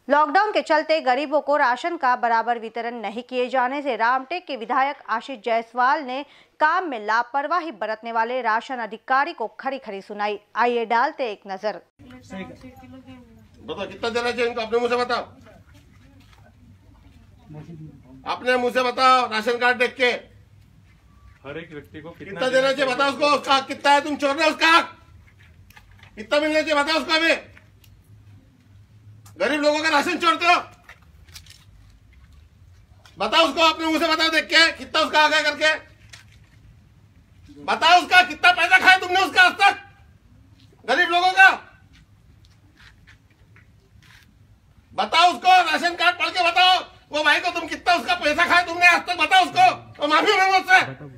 Lockdown के चलते गरीबों को राशन का बराबर वितरण नहीं किए जाने से रामटेक के विधायक आशीष जायसवाल ने काम में लापरवाही बरतने वाले राशन अधिकारी को खरी खरी सुनाई। आइए डालते एक नजर। बताओ कितना देना चाहिए इनको, अपने मुंह से बताओ, अपने मुंह से बताओ। राशन कार्ड देख के हर एक व्यक्ति को कितना देना चाहिए बताओ उसको। उसका कितना है, तुम छोड़ रहे हो, उसका कितना मिलना चाहिए बताओ उसका भी। गरीब लोगों का राशन छोड़ते हो, बताओ उसको, अपने मुंह से बताओ देख के कितना उसका आ गया करके बताओ। उसका कितना पैसा खाया तुमने उसका आज तक, गरीब लोगों का बताओ उसको। राशन कार्ड पढ़ के बताओ वो भाई को, तुम कितना उसका पैसा खाया तुमने आज तक, बताओ उसको। और माफी मांगो उससे,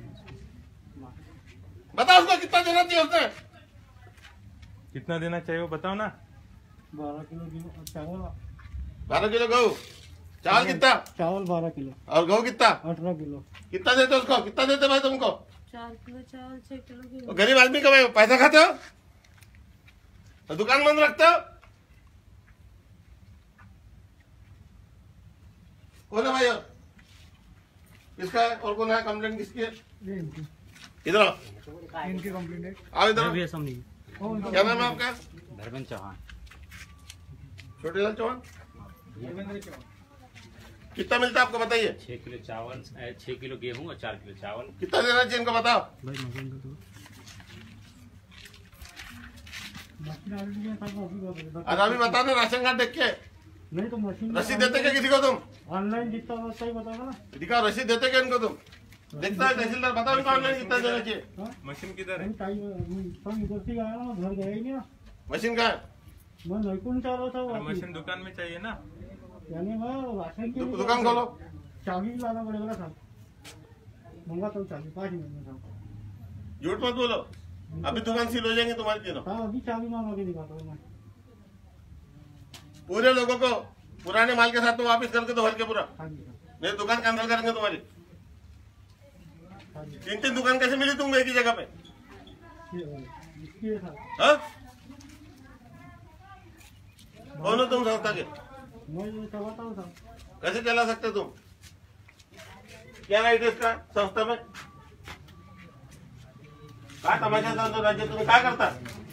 बताओ उसको कितना देना चाहिए उसने। कितना देना चाहिए वो बताओ ना। 12 किलो चावल, 12 किलो गहूँ, चावल कितना? चावल 12 किलो और गहूँ कितना? 18 किलो। कितना देते उसको, कितना देते भाई तुमको? 4 किलो चावल, 6 किलो गेहूं। तो गरीब आदमी का भाई पैसा खाते हो, तो दुकान बंद रखते हो। कौन है भाई और? किसका है और कौन है? कंप्लेंट किसकी है? इधर आओ, इनकी कंप्लेंट है। आओ इधर। क्या नाम है आपका? धर्मेंद्र चौहान। छोटे लाल चौहान। कितना मिलता है आपको बताइए? 6 किलो चावल, 6 किलो गेहूं और 4 किलो चावल। कितना देना चाहिए इनको बताओ। अभी बता दो, राशन कार्ड देख के। नहीं तो मशीन रसीद देते क्या किसी को तुम? ऑनलाइन जितना होता ही बताओ ना। दिखाओ रसीद देते क्या इनको तुम? देखता है तहसीलदार, बताओ इनको ऑनलाइन कितना देना चाहिए। मशीन किधर है? इधर से आया ना, घर गया ही नहीं ना। मशीन का है? मैं नहीं कौन चाह रहा था। मशीन दुकान में चाहिए ना। यानी मैं राशन की दुकान खोलो। चाबी भी लाना पड़ेगा ना साहब। मंगा तो चाबी 5 मिनट में साहब। झूठ मत बोलो, अभी दुकान सील हो जाएंगे तुम्हारी तीनों। हाँ अभी चाबी मांगा के दिखाता हूँ मैं। पूरे लोगों को पुराने माल के साथ तो वापस करके दो हल्के पूरा, हाँ जी नहीं दुकान कैंसिल करेंगे तुम्हारी। हाँ जी। 3 दुकान कैसे मिली तुमको एक ही जगह पे? इसके साथ हाँ? कौन हो तुम संस्था के? मैं चलाता हूँ साहब। कैसे चला सकते तुम? क्या राइट है इसका संस्था में? क्या तमाशा था तो राज्य तुम्हें क्या करता?